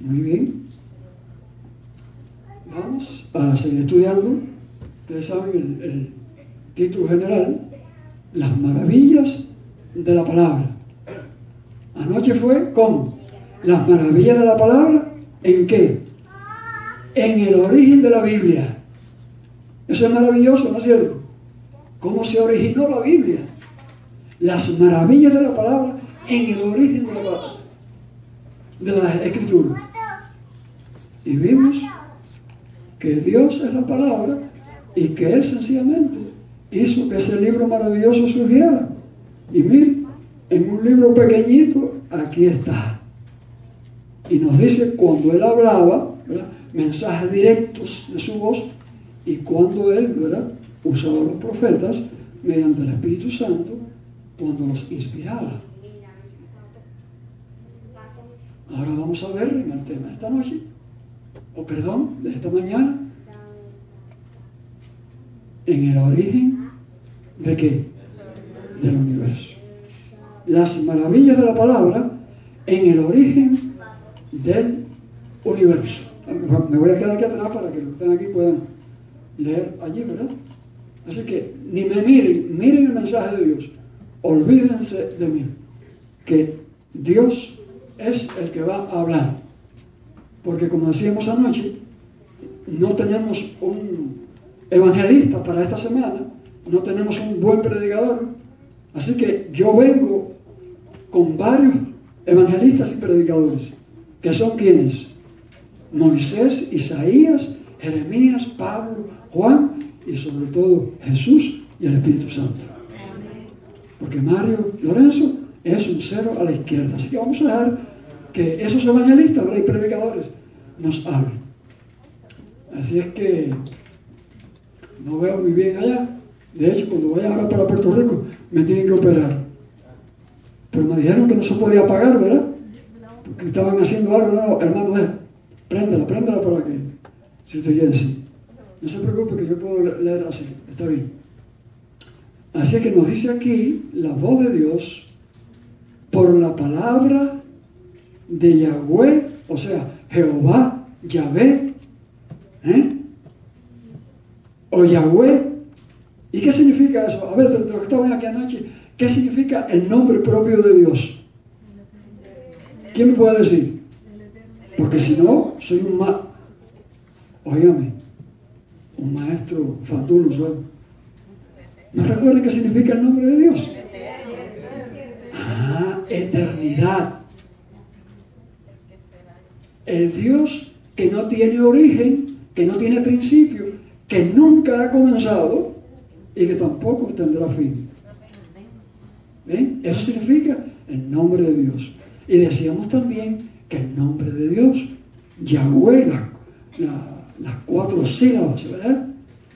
Muy bien. Vamos a seguir estudiando. Ustedes saben el título general, las maravillas de la palabra. Anoche fue, ¿cómo? Las maravillas de la palabra, ¿en qué? En el origen de la Biblia. Eso es maravilloso, ¿no es cierto? ¿Cómo se originó la Biblia? Las maravillas de la palabra en el origen de la Escritura. Y vimos que Dios es la palabra y que Él sencillamente hizo que ese libro maravilloso surgiera. Y miren, en un libro pequeñito, aquí está. Y nos dice cuando Él hablaba, ¿verdad?, mensajes directos de su voz, y cuando Él, ¿verdad?, usaba a los profetas mediante el Espíritu Santo, cuando los inspiraba. Ahora vamos a ver en el tema de esta noche, de esta mañana, en el origen ¿de qué? Del universo. Las maravillas de la palabra en el origen del universo. Me voy a quedar aquí atrás para que los que están aquí puedan leer allí, ¿verdad? Así que ni me miren el mensaje de Dios. Olvídense de mí, que Dios es el que va a hablar. Porque como decíamos anoche, no tenemos un evangelista para esta semana, no tenemos un buen predicador. Así que yo vengo con varios evangelistas y predicadores, que son quienes: Moisés, Isaías, Jeremías, Pablo, Juan y sobre todo Jesús y el Espíritu Santo. Porque Mario Lorenzo es un cero a la izquierda. Así que vamos a dejar que esos evangelistas y predicadores nos hablen. Así es que no veo muy bien allá. De hecho, cuando vaya ahora para Puerto Rico, me tienen que operar. Pero me dijeron que no se podía pagar, ¿verdad? Porque estaban haciendo algo. No, hermano, préndela para que, si usted quiere, sí. No se preocupe que yo puedo leer así, está bien. Así que nos dice aquí la voz de Dios por la palabra de Yahweh, o sea, Jehová, Yahvé, o Yahweh. ¿Y qué significa eso? A ver, de los que estaban aquí anoche, ¿qué significa el nombre propio de Dios? ¿Quién me puede decir? Porque si no, soy un maestro fabuloso. ¿No recuerdan qué significa el nombre de Dios? Eternidad. El Dios que no tiene origen, que no tiene principio, que nunca ha comenzado y que tampoco tendrá fin. ¿Ven? Eso significa el nombre de Dios. Y decíamos también que el nombre de Dios, Yahweh, las 4 sílabas, ¿verdad?,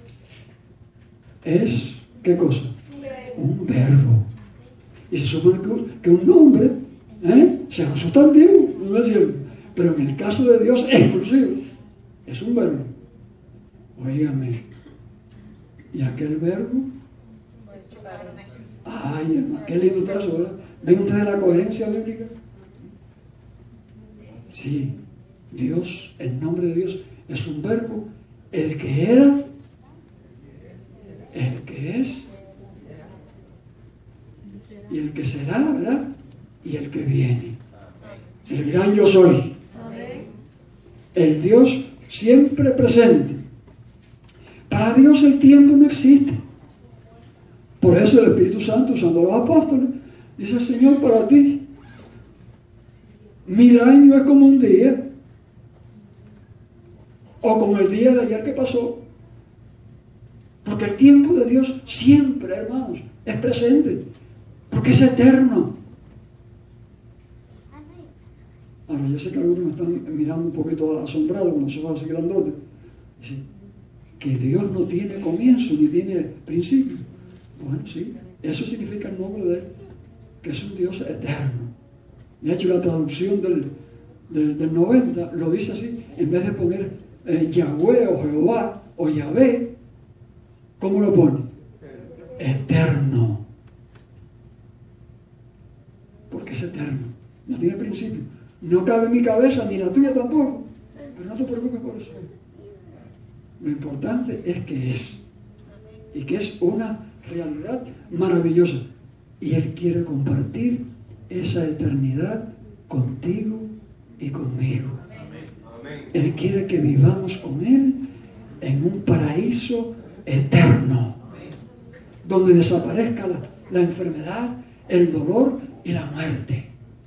es, ¿qué cosa? Un verbo. Y se supone que un nombre sea un sustantivo, ¿no es cierto? Pero en el caso de Dios exclusivo, es un verbo. Óigame, ¿y aquel verbo? Ay, hermano, qué lindo está eso, ¿verdad? ¿Ven ustedes la coherencia bíblica? Sí, Dios, el nombre de Dios es un verbo, el que era, el que es y el que será, ¿verdad? Y el que viene. El gran yo soy. El Dios siempre presente. Para Dios el tiempo no existe. Por eso el Espíritu Santo, usando a los apóstoles, dice: Señor, para ti 1000 años es como un día, o como el día de ayer que pasó. Porque el tiempo de Dios siempre, hermanos, es presente, porque es eterno. Ahora, yo sé que algunos me están mirando un poquito asombrados con los ojos así grandotes. Dicen que Dios no tiene comienzo ni tiene principio. Bueno, sí, eso significa el nombre de Él, que es un Dios eterno. De hecho, la traducción del 90 lo dice así: en vez de poner Yahweh o Jehová o Yahvé, ¿cómo lo pone? Eterno. Porque es eterno, no tiene principio. No cabe en mi cabeza, ni la tuya tampoco. Pero no te preocupes por eso. Lo importante es que es. Y que es una realidad maravillosa. Y Él quiere compartir esa eternidad contigo y conmigo. Él quiere que vivamos con Él en un paraíso eterno, donde desaparezca la enfermedad, el dolor y la muerte.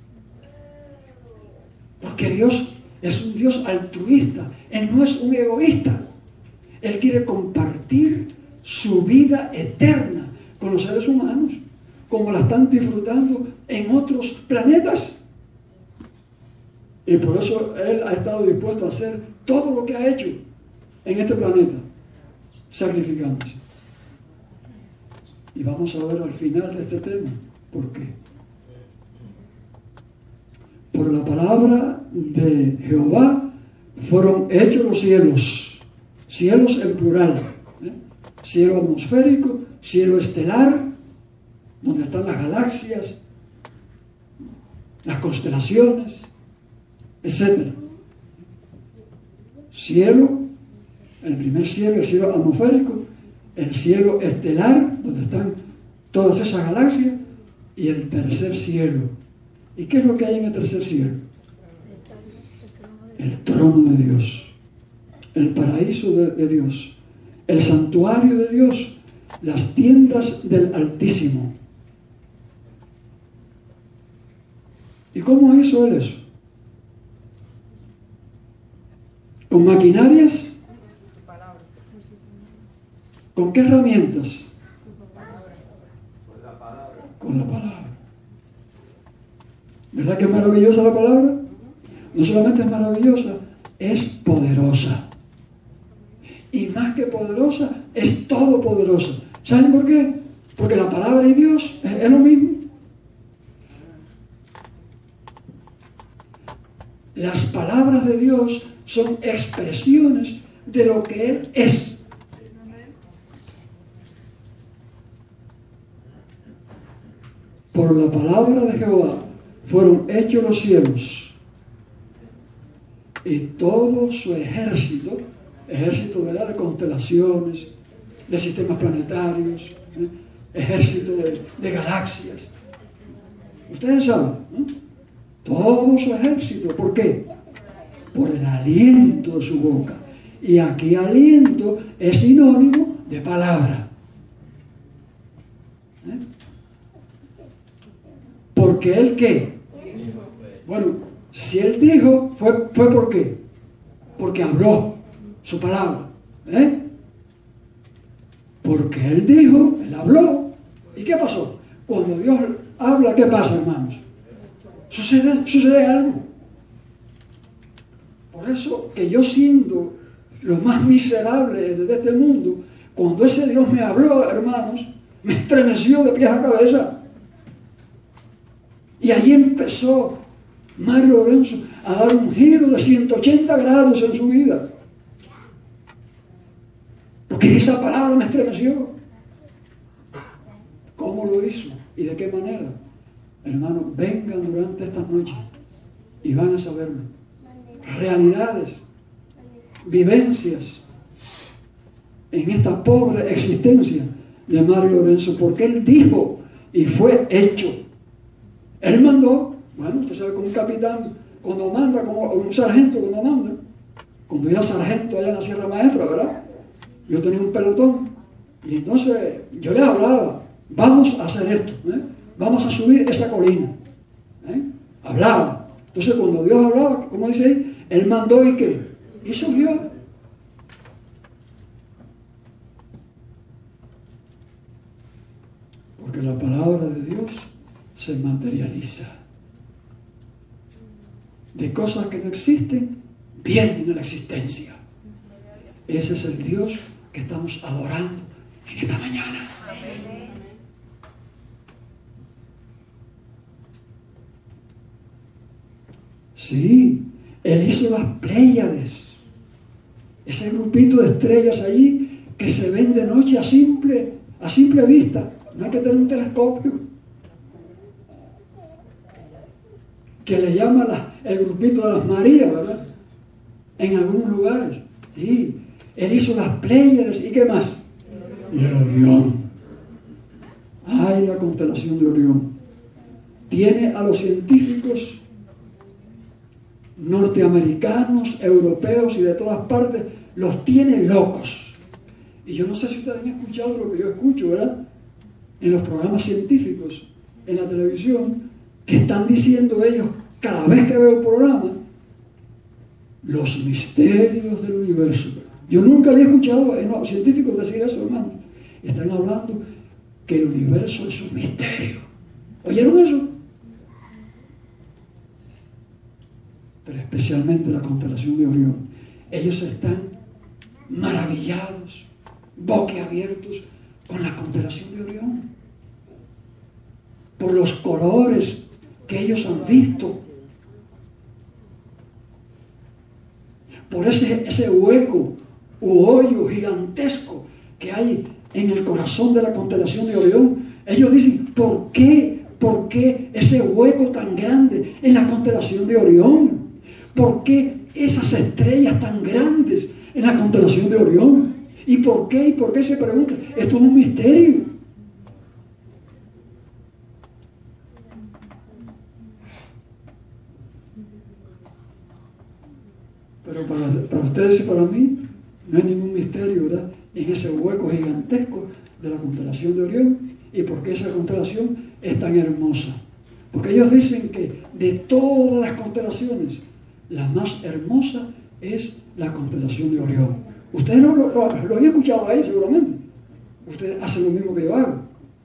Porque Dios es un Dios altruista. Él no es un egoísta. Él quiere compartir su vida eterna con los seres humanos, como la están disfrutando en otros planetas. Y por eso Él ha estado dispuesto a hacer todo lo que ha hecho en este planeta, sacrificándose. Y vamos a ver al final de este tema por qué. Por la palabra de Jehová fueron hechos los cielos, cielos en plural, cielo atmosférico, cielo estelar, donde están las galaxias, las constelaciones, etc. Cielo, el primer cielo, el cielo atmosférico, el cielo estelar, donde están todas esas galaxias, y el tercer cielo. ¿Y qué es lo que hay en el tercer cielo? El trono de Dios, el paraíso de Dios, el santuario de Dios, las tiendas del Altísimo. ¿Y cómo hizo Él eso? ¿Con maquinarias? ¿Con qué herramientas? Con la palabra. ¿Verdad que es maravillosa la palabra? No solamente es maravillosa, es poderosa. Y más que poderosa, es todopoderosa. ¿Saben por qué? Porque la palabra y Dios es lo mismo. Las palabras de Dios son expresiones de lo que Él es. Por la palabra de Jehová fueron hechos los cielos y todo su ejército, ¿verdad?, de constelaciones, de sistemas planetarios, ejército de galaxias. Ustedes saben, ¿no? Todo su ejército. ¿Por qué? Por el aliento de su boca. Y aquí aliento es sinónimo de palabra. Porque Él, ¿qué? Bueno, si Él dijo, fue ¿por qué? Porque habló su palabra. Porque Él dijo, Él habló. ¿Y qué pasó? Cuando Dios habla, ¿qué pasa, hermanos? Sucede algo. Por eso que yo, siendo lo más miserable de este mundo, cuando ese Dios me habló, hermanos, me estremeció de pies a cabeza. Y allí empezó Mario Lorenzo a dar un giro de 180 grados en su vida. Porque esa palabra me estremeció. ¿Cómo lo hizo? ¿Y de qué manera? Hermanos, vengan durante estas noches y van a saberlo. Realidades, vivencias en esta pobre existencia de Mario Lorenzo, porque él dijo y fue hecho. Él mandó. Bueno, usted sabe, como un capitán cuando manda, como un sargento cuando manda. Cuando era sargento allá en la Sierra Maestra, ¿verdad? Yo tenía un pelotón y entonces yo le hablaba, vamos a hacer esto, vamos a subir esa colina. Hablaba. Entonces cuando Dios hablaba, ¿cómo dice ahí? Él mandó y ¿qué? Y subió. Porque la palabra de Dios se materializa. De cosas que no existen, vienen a la existencia. Ese es el Dios que estamos adorando en esta mañana. Sí, Él hizo las Pléyades, ese grupito de estrellas allí que se ven de noche a simple vista. No hay que tener un telescopio. que le llama el grupito de las Marías, ¿verdad? En algunos lugares. Sí. Él hizo las Pléyades, ¿y qué más? Y el Orión. Ay, la constelación de Orión. Tiene a los científicos norteamericanos, europeos y de todas partes, los tiene locos. Y yo no sé si ustedes han escuchado lo que yo escucho, ¿verdad? En los programas científicos, en la televisión, que están diciendo ellos, cada vez que veo el programa, los misterios del universo. Yo nunca había escuchado a los científicos decir eso, hermano. Están hablando que el universo es un misterio. ¿Oyeron eso? Pero especialmente la constelación de Orión. Ellos están maravillados, boquiabiertos con la constelación de Orión. Por los colores que ellos han visto. Por ese hueco u hoyo gigantesco que hay en el corazón de la constelación de Orión. Ellos dicen, ¿por qué? ¿Por qué ese hueco tan grande en la constelación de Orión? ¿Por qué esas estrellas tan grandes en la constelación de Orión? ¿Y por qué? ¿Y por qué se pregunta? Esto es un misterio. Pero para ustedes y para mí no hay ningún misterio, ¿verdad? En ese hueco gigantesco de la constelación de Orión. ¿Y por qué esa constelación es tan hermosa? Porque ellos dicen que de todas las constelaciones, la más hermosa es la constelación de Orión. Ustedes lo habían escuchado ahí seguramente. Ustedes hacen lo mismo que yo hago.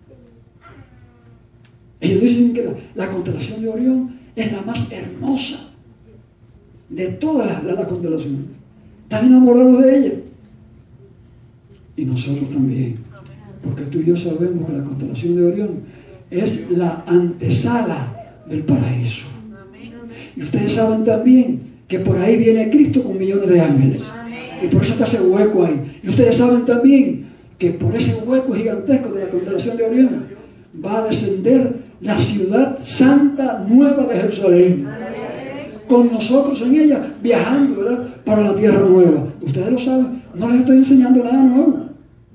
Ellos dicen que la constelación de Orión es la más hermosa de todas las constelaciones. Están enamorados de ella. Y nosotros también. Porque tú y yo sabemos que la constelación de Orión es la antesala del paraíso. Y ustedes saben también que por ahí viene Cristo con millones de ángeles. Y por eso está ese hueco ahí. Y ustedes saben también que por ese hueco gigantesco de la constelación de Orión va a descender la ciudad santa nueva de Jerusalén. Con nosotros en ella, viajando, ¿verdad?, para la tierra nueva. Ustedes lo saben, no les estoy enseñando nada nuevo.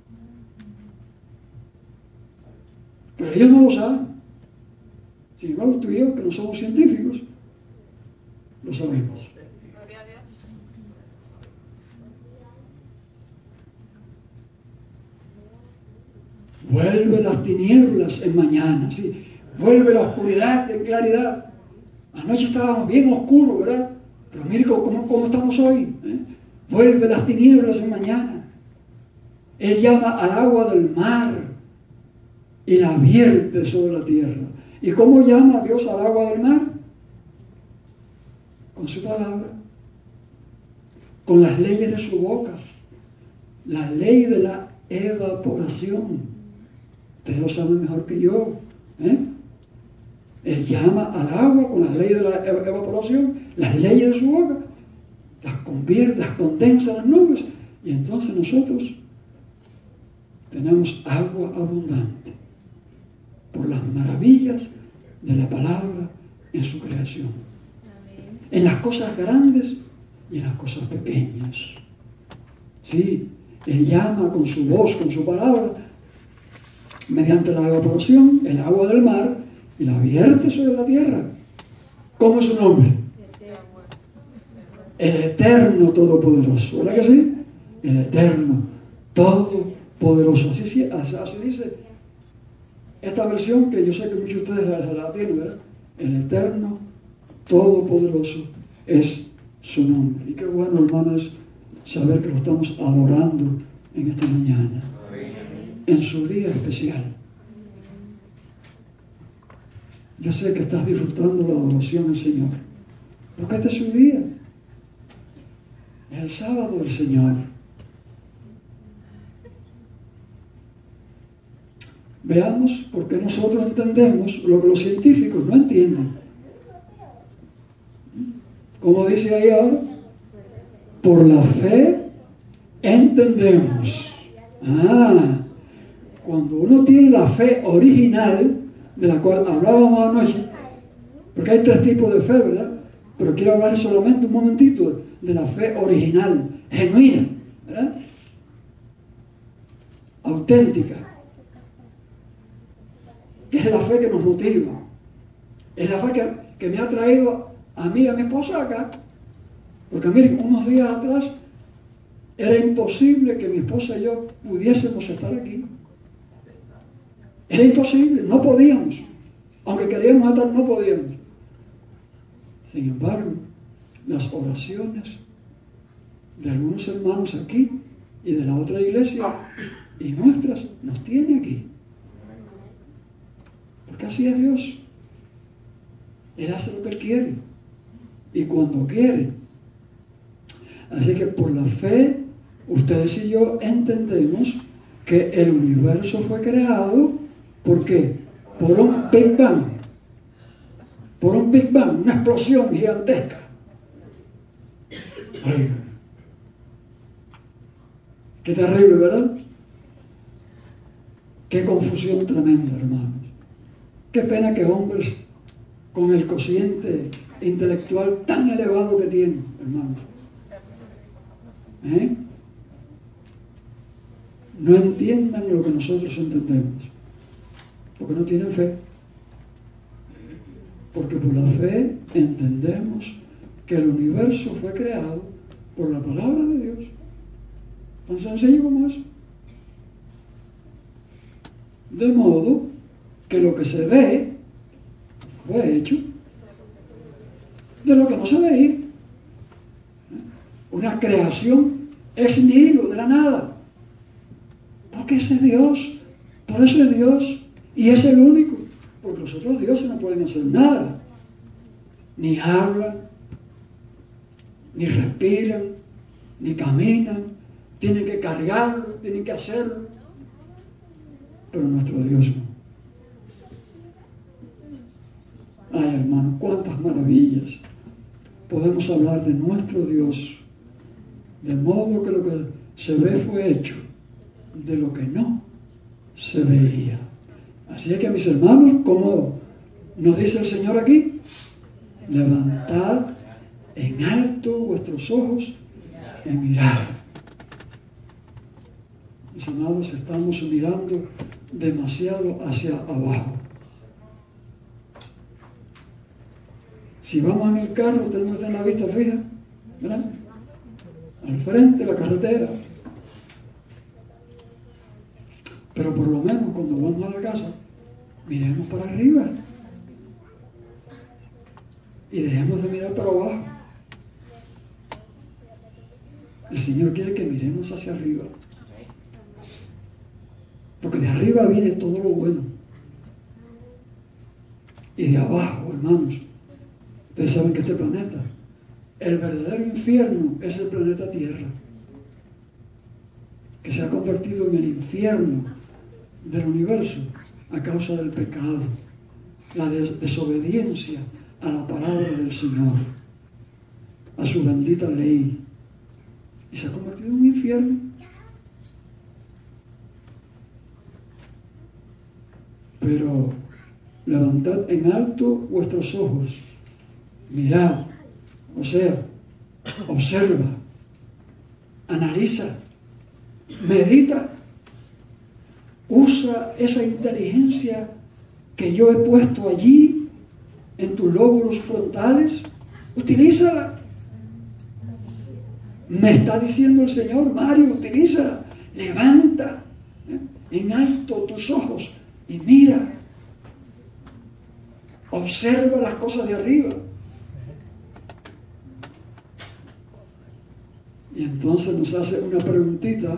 Pero ellos no lo saben. Sin embargo, tú y yo, que no somos científicos, lo sabemos. Vuelve las tinieblas en mañana, ¿sí? Vuelve la oscuridad en claridad. Anoche estábamos bien oscuros, ¿verdad? Pero mire cómo estamos hoy, ¿eh? Vuelve las tinieblas en mañana. Él llama al agua del mar y la vierte sobre la tierra. ¿Y cómo llama a Dios al agua del mar? Con su palabra, con las leyes de su boca, la ley de la evaporación. Ustedes lo saben mejor que yo, ¿eh? Él llama al agua con las leyes de la evaporación, las leyes de su boca, las convierte, las condensa en las nubes, y entonces nosotros tenemos agua abundante por las maravillas de la palabra en su creación. En las cosas grandes y en las cosas pequeñas. Sí, Él llama con su voz, con su palabra, mediante la evaporación, el agua del mar, y la vierte sobre la tierra. ¿Cómo es su nombre? El Eterno Todopoderoso. ¿Verdad que sí? El Eterno Todopoderoso. Así dice esta versión, que yo sé que muchos de ustedes la tienen, ¿verdad? El Eterno Todopoderoso es su nombre. Y qué bueno, hermanos, saber que lo estamos adorando en esta mañana, en su día especial. Yo sé que estás disfrutando la adoración del Señor, porque este es su día, es el sábado del Señor. Veamos por qué nosotros entendemos lo que los científicos no entienden. Como dice ahí ahora, por la fe entendemos. Cuando uno tiene la fe original, de la cual hablábamos anoche, Porque hay tres tipos de fe, ¿verdad? Pero quiero hablar solamente un momentito de la fe original, genuina, ¿verdad? Auténtica. Que es la fe que nos motiva. Es la fe que me ha traído a mí y a mi esposa acá. Porque miren, unos días atrás era imposible que mi esposa y yo pudiésemos estar aquí. Era imposible, no podíamos. Aunque queríamos estar, no podíamos. Sin embargo, las oraciones de algunos hermanos aquí y de la otra iglesia y nuestras nos tiene aquí. Porque así es Dios. Él hace lo que Él quiere y cuando quiere. Así que por la fe, ustedes y yo entendemos que el universo fue creado. ¿Por qué? Por un Big Bang. Por un Big Bang, una explosión gigantesca. Oiga, qué terrible, ¿verdad? Qué confusión tremenda, hermanos. Qué pena que hombres con el cociente intelectual tan elevado que tienen, hermanos, no entiendan lo que nosotros entendemos, porque no tienen fe. Porque por la fe entendemos que el universo fue creado por la palabra de Dios. Tan sencillo como eso. De modo que lo que se ve fue hecho de lo que no se veía. Una creación ex nihilo, de la nada. Porque ese es Dios. Por eso es Dios. Y es el único. Porque los otros dioses no pueden hacer nada. Ni hablan, ni respiran, ni caminan. Tienen que cargarlo, tienen que hacerlo. Pero nuestro Dios no. Ay, hermano, cuántas maravillas. Podemos hablar de nuestro Dios. De modo que lo que se ve fue hecho de lo que no se veía. Así es que, mis hermanos, como nos dice el Señor aquí, levantad en alto vuestros ojos y mirad. Mis amados, estamos mirando demasiado hacia abajo. Si vamos en el carro, tenemos que tener la vista fija, ¿verdad? Al frente, la carretera. Pero por lo menos cuando vamos a la casa, miremos para arriba. Y dejemos de mirar para abajo. El Señor quiere que miremos hacia arriba. Porque de arriba viene todo lo bueno. Y de abajo, hermanos, ustedes saben que este planeta, el verdadero infierno es el planeta Tierra, que se ha convertido en el infierno del universo a causa del pecado, la desobediencia a la palabra del Señor, a su bendita ley, y se ha convertido en un infierno. Pero levantad en alto vuestros ojos, mirad, o sea, observa, analiza, medita. Usa esa inteligencia que yo he puesto allí en tus lóbulos frontales. Utilízala. Me está diciendo el Señor, Mario, utilízala. Levanta en alto tus ojos y mira. Observa las cosas de arriba. Y entonces nos hace una preguntita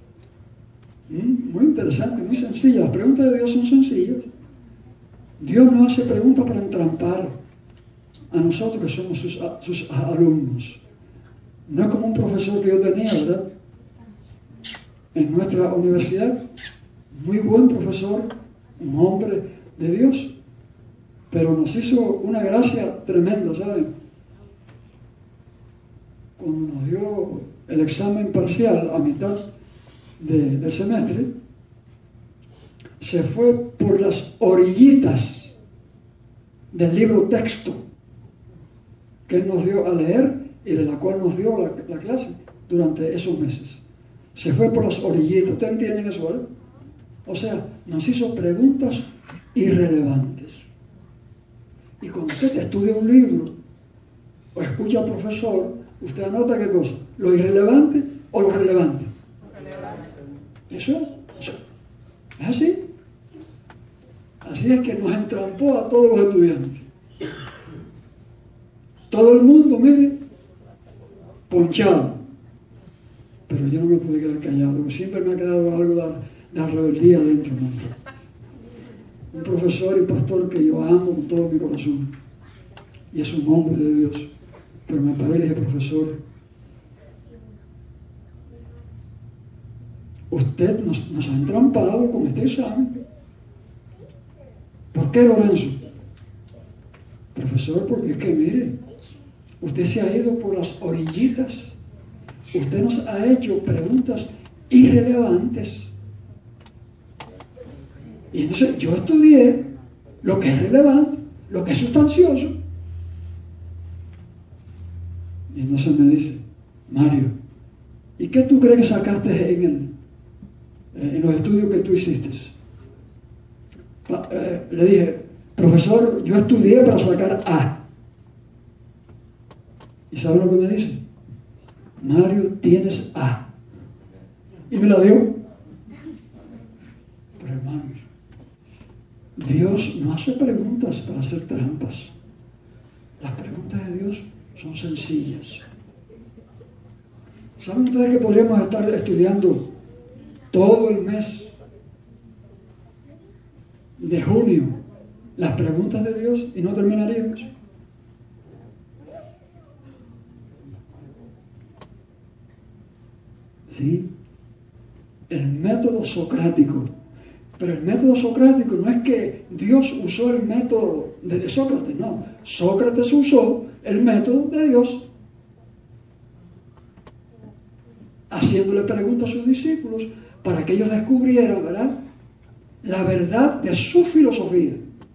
muy interesante, muy sencilla. Las preguntas de Dios son sencillas. Dios no hace preguntas para entrampar a nosotros que somos sus alumnos. No es como un profesor que yo tenía, ¿verdad? En nuestra universidad, muy buen profesor, un hombre de Dios, pero nos hizo una gracia tremenda, ¿saben? Cuando nos dio el examen parcial a mitad del semestre, se fue por las orillitas del libro texto que Él nos dio a leer y de la cual nos dio la clase durante esos meses. Se fue por las orillitas. ¿Ustedes entienden eso, verdad? O sea, nos hizo preguntas irrelevantes. Y cuando usted estudia un libro o escucha al profesor, usted anota qué cosa, lo irrelevante o lo relevante. Eso es así. Así es que nos entrampó a todos los estudiantes. Todo el mundo, mire, ponchado. Pero yo no me pude quedar callado, porque siempre me ha quedado algo de la rebeldía dentro, ¿no? Un profesor y pastor que yo amo con todo mi corazón. Y es un hombre de Dios. Pero me paré y dije, profesor, usted nos ha entrampado con este examen. ¿Por qué, Lorenzo? Profesor, porque es que mire, usted se ha ido por las orillitas. Usted nos ha hecho preguntas irrelevantes. Y entonces yo estudié lo que es relevante, lo que es sustancioso. Y entonces me dice, Mario, ¿y qué tú crees que sacaste en los estudios que tú hiciste? Le dije, profesor, yo estudié para sacar A. ¿Y sabe lo que me dice? Mario, tienes A. Y me la dio. Pero hermanos, Dios no hace preguntas para hacer trampas. Las preguntas de Dios son sencillas. ¿Saben ustedes que podríamos estar estudiando todo el mes de junio las preguntas de Dios y no terminaríamos? Sí, el método socrático. Pero el método socrático no es que Dios usó el método de Sócrates, no. Sócrates usó el método de Dios, haciéndole preguntas a sus discípulos para que ellos descubrieran, ¿verdad?, la verdad de su filosofía.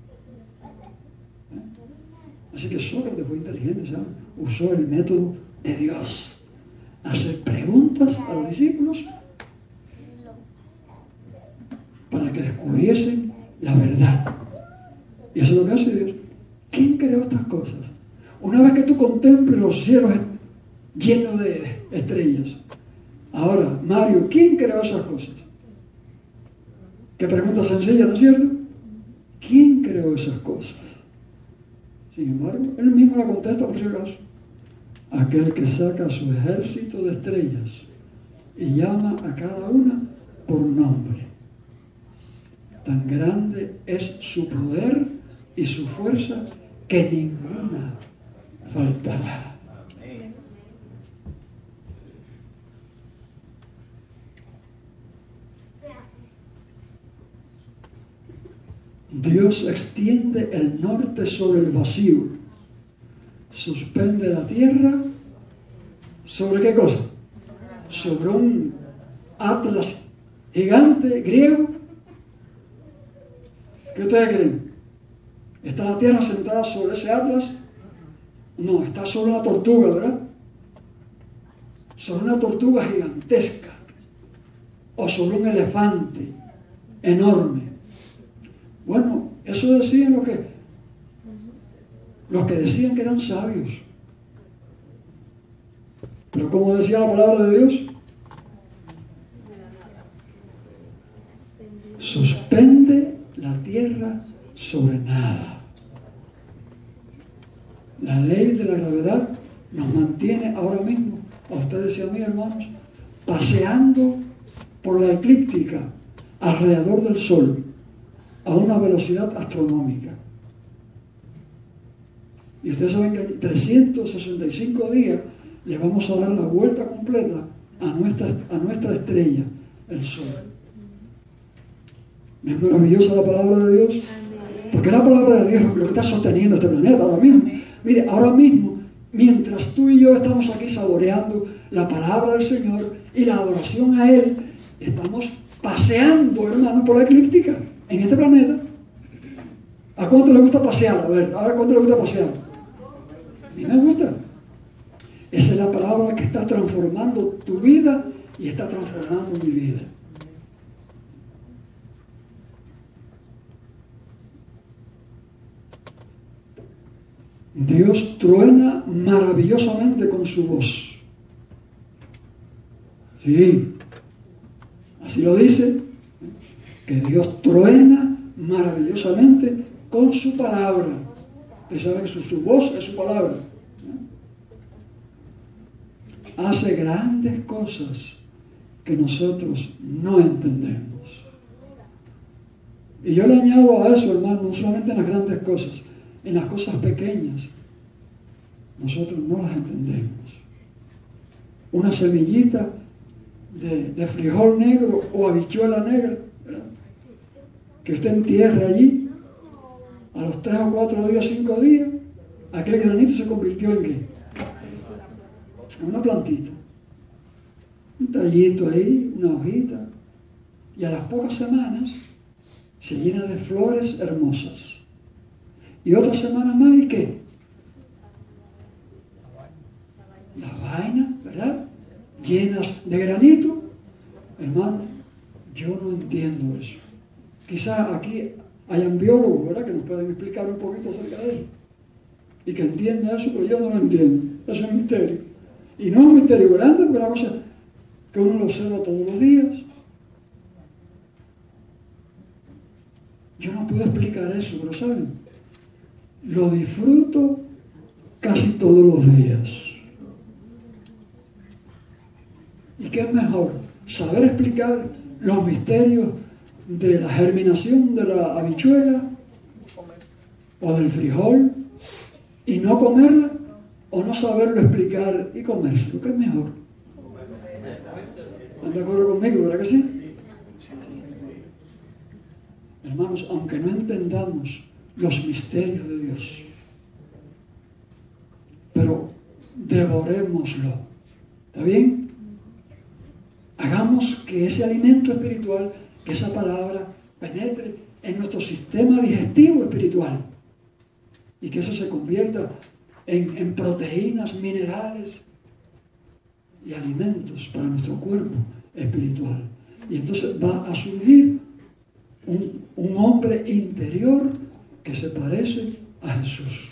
Así que Sócrates fue inteligente, ¿saben? Usó el método de Dios. Hacer preguntas a los discípulos para que descubriesen la verdad. Y eso es lo que hace Dios. ¿Quién creó estas cosas? Una vez que tú contemples los cielos llenos de estrellas. Ahora, Mario, ¿quién creó esas cosas? Qué pregunta sencilla, ¿no es cierto? ¿Quién creó esas cosas? Sin embargo, él mismo la contesta por si acaso. Aquel que saca su ejército de estrellas y llama a cada una por nombre. Tan grande es su poder y su fuerza que ninguna faltará. Dios extiende el norte sobre el vacío, suspende la tierra ¿sobre qué cosa? Sobre un atlas gigante griego. ¿Qué ustedes creen? ¿Está la tierra sentada sobre ese atlas? No, está sobre una tortuga, ¿verdad? Sobre una tortuga gigantesca o sobre un elefante enorme. Bueno, eso decían los que decían que eran sabios. Pero como decía la palabra de Dios, suspende la tierra sobre nada. La ley de la gravedad nos mantiene ahora mismo, a ustedes y a mí, hermanos, paseando por la eclíptica alrededor del Sol a una velocidad astronómica. Y ustedes saben que en 365 días le vamos a dar la vuelta completa a nuestra estrella, el Sol. ¿Es maravillosa la palabra de Dios? Porque la palabra de Dios es lo que está sosteniendo este planeta ahora mismo. Mire, ahora mismo, mientras tú y yo estamos aquí saboreando la palabra del Señor y la adoración a Él, estamos paseando, hermano, por la eclíptica en este planeta. ¿A cuánto le gusta pasear? A ver, ¿cuánto le gusta pasear? A mí me gusta. Esa es la palabra que está transformando tu vida y está transformando mi vida. Dios truena maravillosamente con su voz. Sí, así lo dice, que Dios truena maravillosamente con su palabra. Ustedes saben que su voz es su palabra. Hace grandes cosas que nosotros no entendemos. Y yo le añado a eso, hermano, no solamente en las grandes cosas, en las cosas pequeñas, nosotros no las entendemos. Una semillita de frijol negro o habichuela negra, ¿verdad?, que usted entierra allí, a los 3 o 4 días, 5 días, aquel granito se convirtió en ¿qué? En una plantita. Un tallito ahí, una hojita, y a las pocas semanas se llena de flores hermosas. Y otra semana más, ¿y qué? Las vainas, ¿verdad?, llenas de granito. Hermano, yo no entiendo eso. Quizás aquí hayan biólogos, ¿verdad?, que nos pueden explicar un poquito acerca de eso y que entiendan eso, pero yo no lo entiendo. Eso es un misterio. Y no es un misterio grande, pero es una cosa que uno lo observa todos los días. Yo no puedo explicar eso, pero ¿saben? Lo disfruto casi todos los días. ¿Y qué es mejor? Saber explicar los misterios de la germinación de la habichuela o del frijol y no comerla, o no saberlo explicar y comérselo. ¿Qué es mejor? ¿Están de acuerdo conmigo, verdad que sí? Hermanos, aunque no entendamos los misterios de Dios, pero devorémoslo. ¿Está bien? Hagamos que ese alimento espiritual, que esa palabra penetre en nuestro sistema digestivo espiritual y que eso se convierta en proteínas, minerales y alimentos para nuestro cuerpo espiritual. Y entonces va a surgir un hombre interior que se parece a Jesús.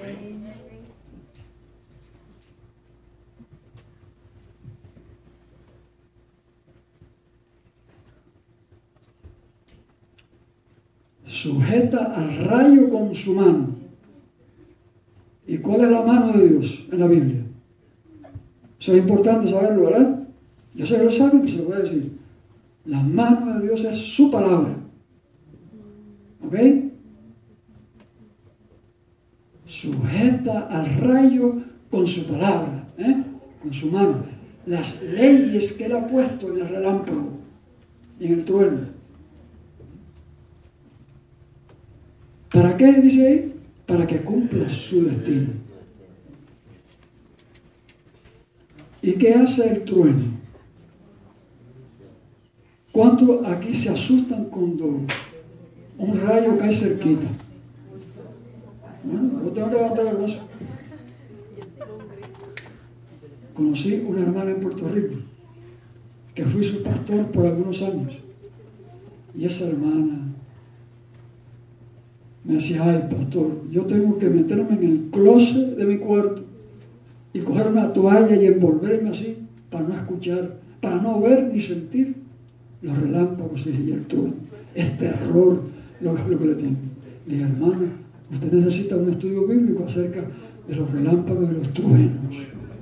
Sujeta al rayo con su mano. ¿Y cuál es la mano de Dios en la Biblia? Eso es importante saberlo, ¿verdad? Yo sé que lo saben, pero se lo voy a decir. La mano de Dios es su palabra. ¿Ok? Sujeta al rayo con su palabra, con su mano. Las leyes que Él ha puesto en el relámpago y en el trueno. ¿Para qué? Dice ahí. Para que cumpla su destino. ¿Y qué hace el trueno? ¿Cuántos aquí se asustan cuando un rayo cae cerquita? Bueno, yo tengo que levantar el brazo. Conocí una hermana en Puerto Rico que fui su pastor por algunos años, y esa hermana me decía: ay, pastor, yo tengo que meterme en el closet de mi cuarto y coger una toalla y envolverme así para no escuchar, para no ver ni sentir los relámpagos y el trueno. Es terror lo que le tengo. Le dije: hermana, usted necesita un estudio bíblico acerca de los relámpagos y los truenos.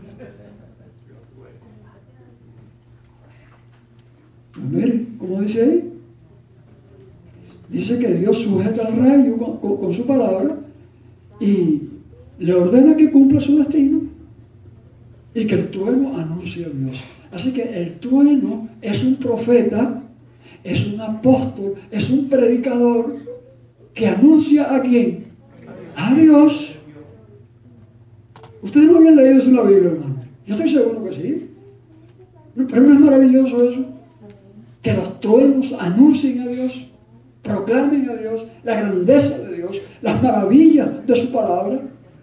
Pues mire, ¿cómo dice ahí? Dice que Dios sujeta al rayo con su palabra y le ordena que cumpla su destino y que el trueno anuncie a Dios. Así que el trueno es un profeta, es un apóstol, es un predicador que anuncia ¿a quién? A Dios. Ustedes no habían leído eso en la Biblia, hermano. Yo estoy seguro que sí. Pero no es maravilloso eso, que los truenos anuncien a Dios, proclamen a Dios, la grandeza de Dios, las maravillas de su palabra.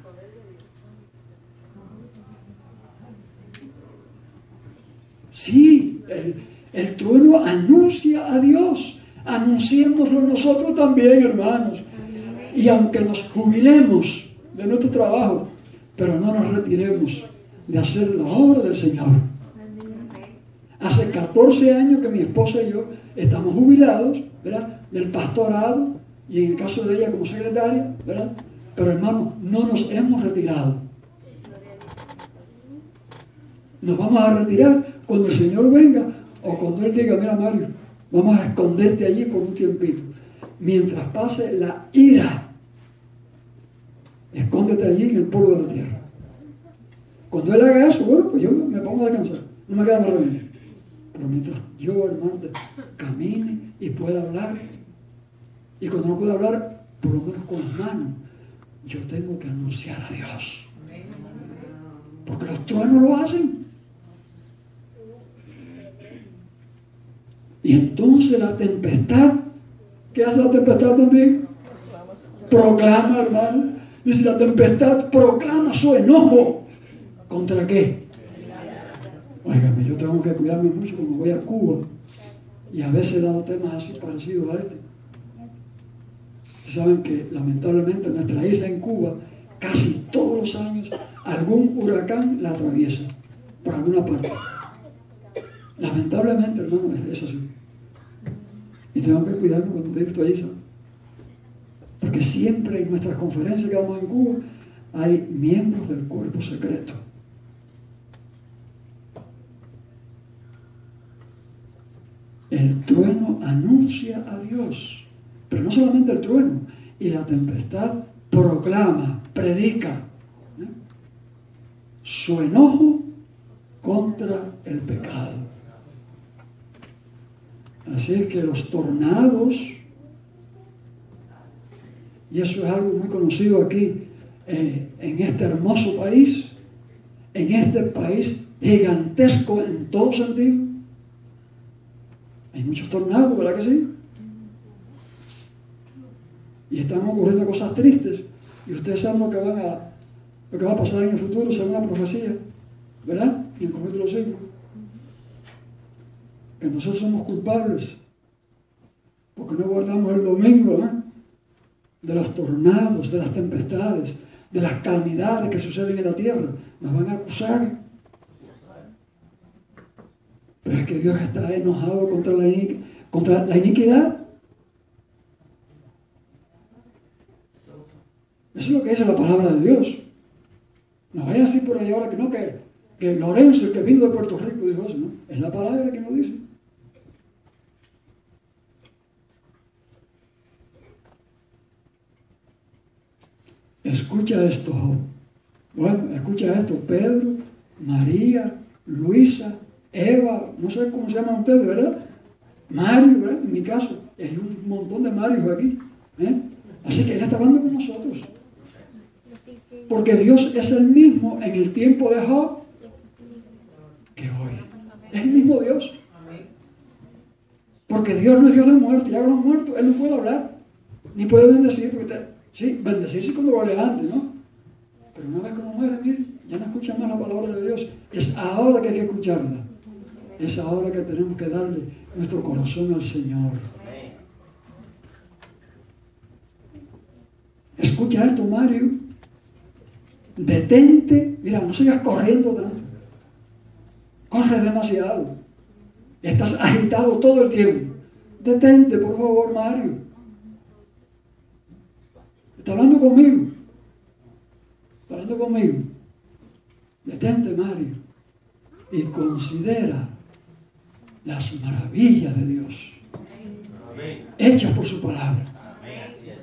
Sí, el trueno anuncia a Dios. Anunciémoslo nosotros también, hermanos. Y aunque nos jubilemos de nuestro trabajo, pero no nos retiremos de hacer la obra del Señor. Hace 14 años que mi esposa y yo estamos jubilados, ¿verdad?, del pastorado, y en el caso de ella como secretaria, ¿verdad? Pero hermanos, no nos hemos retirado. Nos vamos a retirar cuando el Señor venga, o cuando Él diga: mira, Mario, vamos a esconderte allí por un tiempito, mientras pase la ira. Escóndete allí en el polvo de la tierra. Cuando Él haga eso, bueno, pues yo me pongo a descansar, no me queda más remedio. Pero mientras yo, hermano, camine y pueda hablar, y cuando no pueda hablar, por lo menos con las manos, yo tengo que anunciar a Dios. Porque los truenos lo hacen. Y entonces la tempestad, ¿qué hace la tempestad también? Proclama, hermano. Dice: la tempestad proclama su enojo. ¿Contra qué? Óigame, yo tengo que cuidarme mucho cuando voy a Cuba, y a veces he dado temas así parecidos a este. Ustedes saben que lamentablemente en nuestra isla en Cuba, casi todos los años algún huracán la atraviesa por alguna parte. Lamentablemente, hermano, es así. Y tengo que cuidarme cuando estoy allí, ¿sabes? Porque siempre en nuestras conferencias que damos en Cuba hay miembros del cuerpo secreto. El trueno anuncia a Dios, pero no solamente el trueno, y la tempestad proclama, predica, ¿eh?, su enojo contra el pecado. Así es que los tornados, y eso es algo muy conocido aquí, en este hermoso país, en este país gigantesco en todo sentido, hay muchos tornados, ¿verdad que sí? Y están ocurriendo cosas tristes, y ustedes saben lo que va a pasar en el futuro según la profecía, ¿verdad? Y en el capítulo 5, que nosotros somos culpables porque no guardamos el domingo, ¿eh?, de los tornados, de las tempestades, de las calamidades que suceden en la tierra. Nos van a acusar. Pero es que Dios está enojado contra la iniquidad. Eso es lo que dice la palabra de Dios. No vaya así por ahí ahora que no, que Lorenzo, el que vino de Puerto Rico, dijo eso, ¿no? Es la palabra que nos dice. Escucha esto, Job. Bueno, escucha esto, Pedro, María, Luisa, Eva, no sé cómo se llaman ustedes, ¿verdad? Mario, ¿verdad? En mi caso, hay un montón de Marios aquí, ¿eh? Así que Él está hablando con nosotros. Porque Dios es el mismo en el tiempo de Job que hoy. Es el mismo Dios. Porque Dios no es Dios de muerte. Ya con los muertos, Él no puede hablar, ni puede bendecir. Sí, bendecir sí cuando vale antes, ¿no? Pero una vez que uno muere, mire, ya no escucha más la palabra de Dios. Es ahora que hay que escucharla. Es ahora que tenemos que darle nuestro corazón al Señor. Escucha esto, Mario. Detente. Mira, no sigas corriendo tanto. Corres demasiado. Estás agitado todo el tiempo. Detente, por favor, Mario. Está hablando conmigo. Está hablando conmigo. Detente, Mario. Y considera las maravillas de Dios. Amén. Hechas por su palabra. Amén.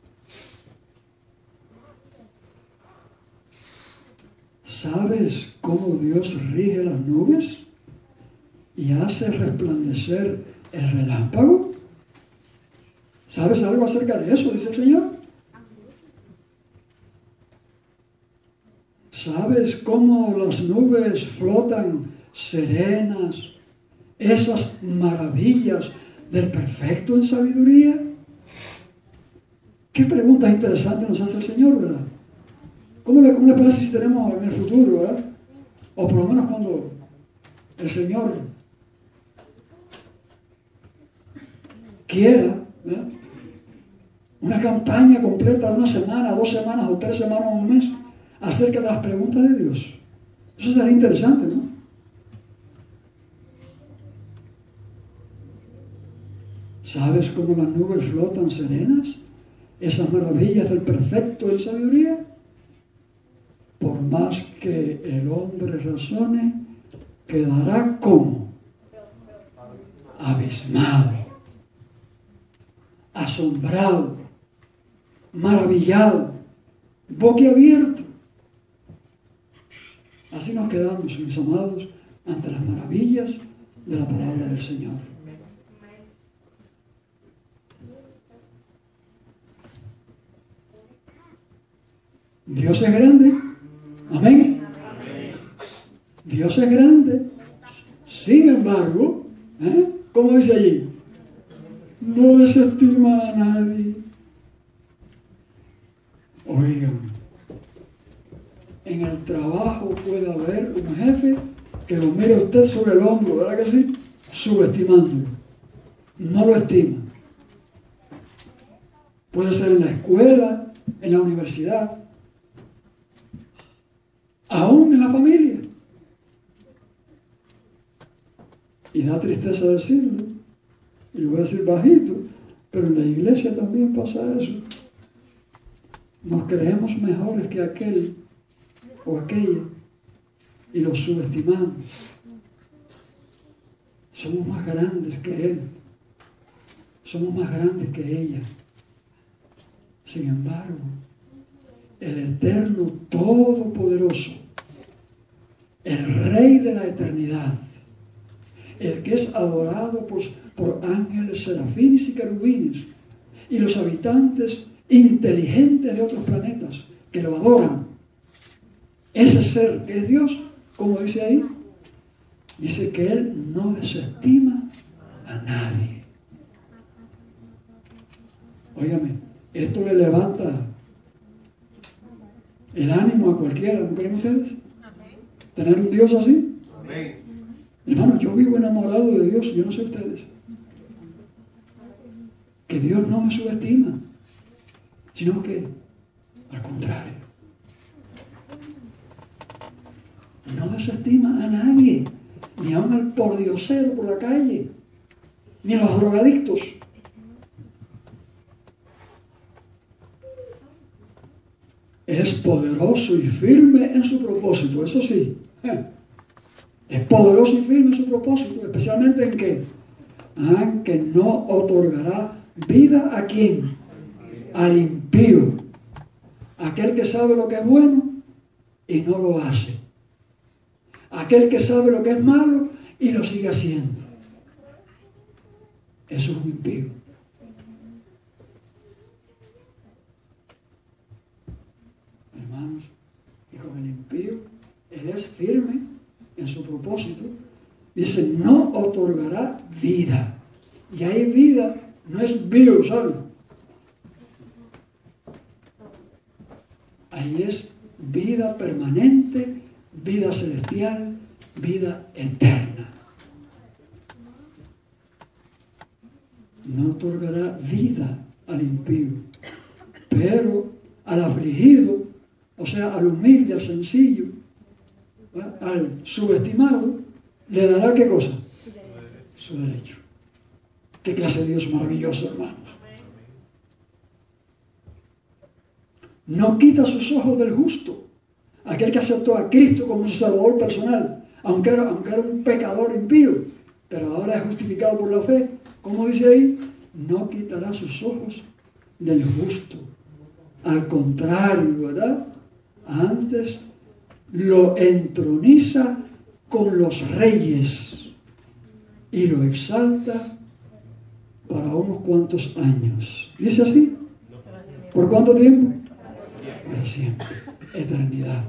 ¿Sabes cómo Dios rige las nubes y hace resplandecer el relámpago? ¿Sabes algo acerca de eso? Dice el Señor. ¿Sabes cómo las nubes flotan serenas? Esas maravillas del perfecto en sabiduría. Qué preguntas interesantes nos hace el Señor, ¿verdad? ¿Cómo le parece si tenemos en el futuro, ¿verdad? O por lo menos cuando el Señor quiera, ¿verdad? Una campaña completa de 1 semana, 2 semanas o 3 semanas o un mes acerca de las preguntas de Dios. Eso sería interesante, ¿no? ¿Sabes cómo las nubes flotan serenas? Esas maravillas del perfecto de sabiduría. Por más que el hombre razone, quedará como abismado, asombrado, maravillado, boquiabierto. Así nos quedamos, mis amados, ante las maravillas de la palabra del Señor. Dios es grande. Amén. Dios es grande. Sin embargo, ¿cómo dice allí? No desestima a nadie. Oigan, en el trabajo puede haber un jefe que lo mire a usted sobre el hombro, ¿verdad que sí? Subestimándolo. No lo estima. Puede ser en la escuela, en la universidad, aún en la familia. Y da tristeza decirlo, y lo voy a decir bajito, pero en la iglesia también pasa eso. Nos creemos mejores que aquel o aquella y los subestimamos. Somos más grandes que él. Somos más grandes que ella. Sin embargo, el Eterno Todopoderoso, el Rey de la eternidad, el que es adorado por ángeles, serafines y querubines, y los habitantes inteligentes de otros planetas que lo adoran, ese ser que es Dios, como dice ahí, dice que Él no desestima a nadie. Óigame, esto le levanta el ánimo a cualquiera, ¿no creen ustedes? Tener un Dios así. Amén. Hermano, yo vivo enamorado de Dios, yo no sé ustedes. Que Dios no me subestima, sino que, al contrario, no desestima a nadie, ni aun al pordiosero por la calle, ni a los drogadictos. Es poderoso y firme en su propósito, eso sí. Es poderoso y firme en su propósito, especialmente en qué. Que no otorgará vida a quién. Al impío. Aquel que sabe lo que es bueno y no lo hace. Aquel que sabe lo que es malo y lo sigue haciendo. Eso es un impío. Hermanos, y con el impío, él es firme en su propósito. Dice, no otorgará vida. Y ahí vida no es bio, ¿sabes? Ahí es vida permanente, vida celestial, vida eterna. No otorgará vida al impío, pero al afligido, o sea, al humilde, al sencillo, al subestimado, le dará ¿qué cosa? Su derecho. Qué clase de Dios maravilloso, hermanos. No quita sus ojos del justo, aquel que aceptó a Cristo como su salvador personal, aunque era un pecador impío, pero ahora es justificado por la fe. ¿Cómo dice ahí? No quitará sus ojos del justo. Al contrario, ¿verdad? Antes lo entroniza con los reyes y lo exalta para unos cuantos años. ¿Dice así? ¿Por cuánto tiempo? Para siempre. Eternidad.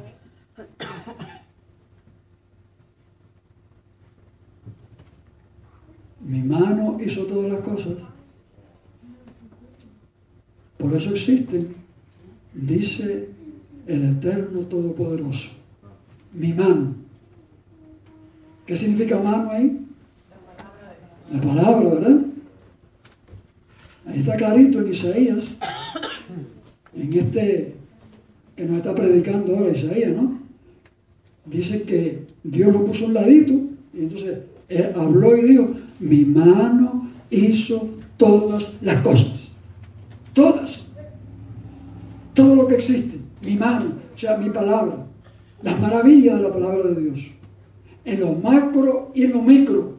Mi mano hizo todas las cosas. Por Por eso existen, dice el Eterno Todopoderoso, mi mano. ¿Qué significa mano ahí? La palabra, ¿verdad? Ahí está clarito en Isaías, en este que nos está predicando ahora Isaías, ¿no? Dice que Dios lo puso a un ladito y entonces él habló y dijo, mi mano hizo todas las cosas. Todas. Todo lo que existe. Mi mano, o sea, mi palabra. Las maravillas de la palabra de Dios. En lo macro y en lo micro.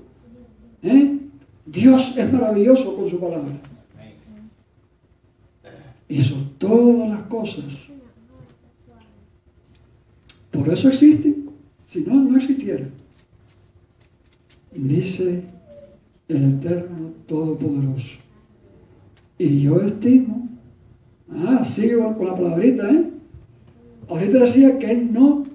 Dios es maravilloso con su palabra. Hizo todas las cosas. Por eso existen. Si no, no existieran. Dice el Eterno Todopoderoso. Y yo estimo. Sigue con la palabrita, Ahorita decía que él no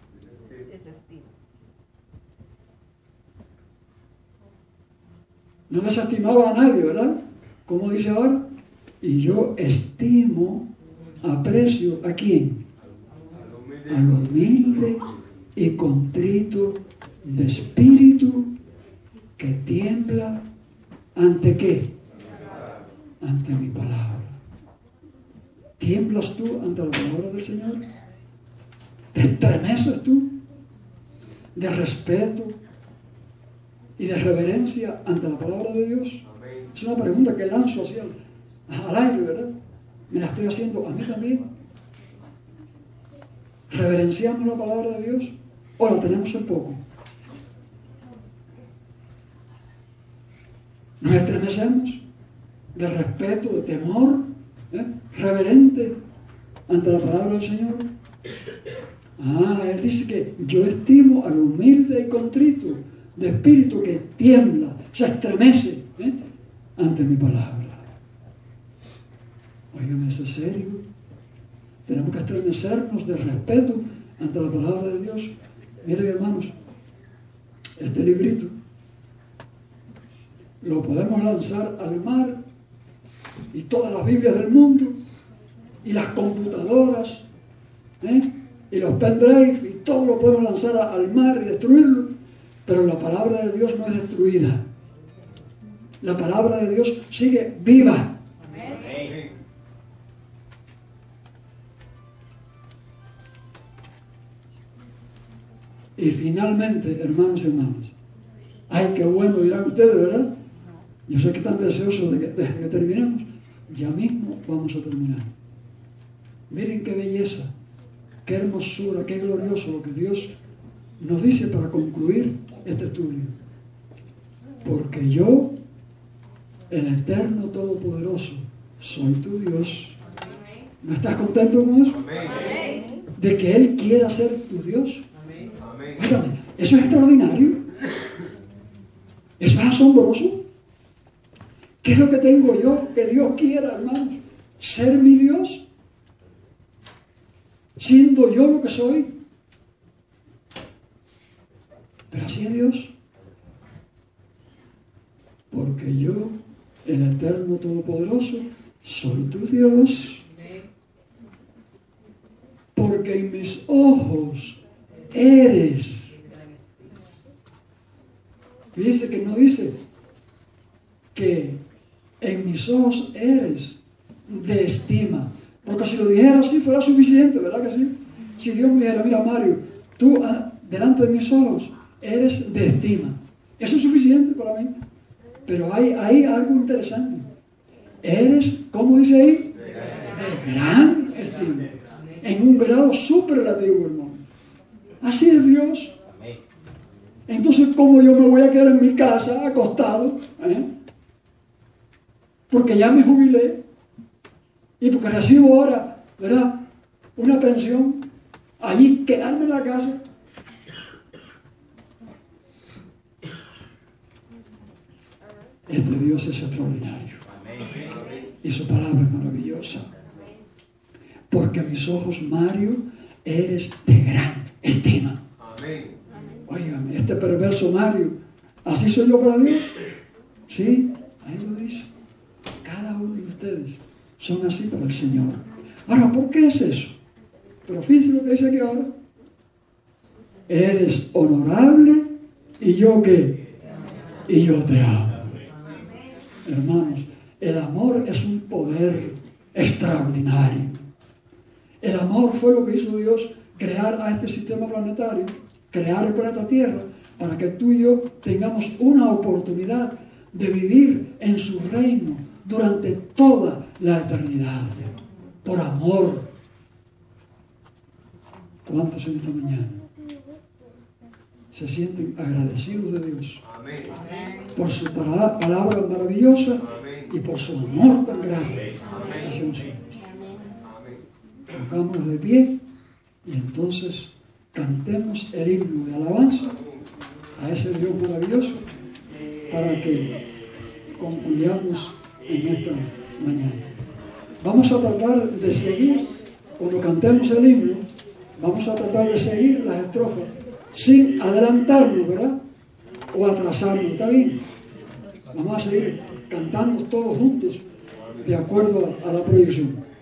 desestimaba a nadie, ¿verdad? Como dice ahora. Y yo estimo, aprecio ¿a quién? Al humilde y contrito de espíritu que tiembla ante ¿qué? Ante mi palabra. ¿Tiemblas tú ante la palabra del Señor? ¿Te estremeces tú de respeto y de reverencia ante la palabra de Dios? Es una pregunta que lanzo hacia al aire, ¿verdad? Me la estoy haciendo a mí también. ¿Reverenciamos la palabra de Dios o la tenemos en poco? ¿Nos estremecemos de respeto, de temor, reverente ante la palabra del Señor? Él dice que yo estimo al humilde y contrito de espíritu que tiembla, se estremece ante mi palabra. Óigame, eso es serio. Tenemos que estremecernos de respeto ante la palabra de Dios. Miren, hermanos, este librito lo podemos lanzar al mar y todas las Biblias del mundo y las computadoras y los pendrive y todo lo podemos lanzar al mar y destruirlo, pero la palabra de Dios no es destruida. La palabra de Dios sigue viva. Amén. Y finalmente, hermanos y hermanas, ay, qué bueno dirán ustedes, ¿verdad? Yo sé que están deseosos de que terminemos. Ya mismo vamos a terminar. Miren qué belleza, qué hermosura, qué glorioso lo que Dios nos dice para concluir este estudio. Porque yo, el Eterno Todopoderoso, soy tu Dios. ¿No estás contento con eso? Amén. De que Él quiera ser tu Dios. Mírame, eso es extraordinario. Eso es asombroso. ¿Qué es lo que tengo yo que Dios quiera, hermanos? Ser mi Dios. Siendo yo lo que soy. Pero así es Dios. Porque yo, el Eterno Todopoderoso, soy tu Dios. Porque en mis ojos eres. Fíjense que no dice que en mis ojos eres de estima. Porque si lo dijera así fuera suficiente, ¿verdad que sí? Si Dios me dijera, mira Mario, tú delante de mis ojos eres de estima. Eso es suficiente para mí. Pero hay algo interesante. Eres, ¿cómo dice ahí? De gran estima. En un grado superlativo, hermano. Así es Dios. Entonces, ¿cómo yo me voy a quedar en mi casa acostado? Porque ya me jubilé y porque recibo ahora, ¿verdad?, una pensión, allí quedarme en la casa. Este Dios es extraordinario y su palabra es maravillosa. Porque a mis ojos, Mario, eres de gran estima. Óigame, este perverso Mario, ¿así soy yo para Dios? Sí, ahí lo dice. Cada uno de ustedes son así para el Señor. Ahora, ¿por qué es eso? Pero fíjense lo que dice aquí ahora. Eres honorable y yo ¿qué? Y yo te amo. Hermanos, el amor es un poder extraordinario. El amor fue lo que hizo Dios, crear a este sistema planetario, crear el planeta Tierra, para que tú y yo tengamos una oportunidad de vivir en su reino durante toda la eternidad. Por amor. ¿Cuántos en esta mañana se sienten agradecidos de Dios? Por su palabra maravillosa y por su amor tan grande hacia nosotros? Colocámonos de pie y entonces cantemos el himno de alabanza a ese Dios maravilloso para que concluyamos en esta mañana. Vamos a tratar de seguir, cuando cantemos el himno, vamos a tratar de seguir las estrofas sin adelantarnos, ¿verdad? O atrasarnos, ¿está bien? Vamos a seguir cantando todos juntos de acuerdo a la proyección.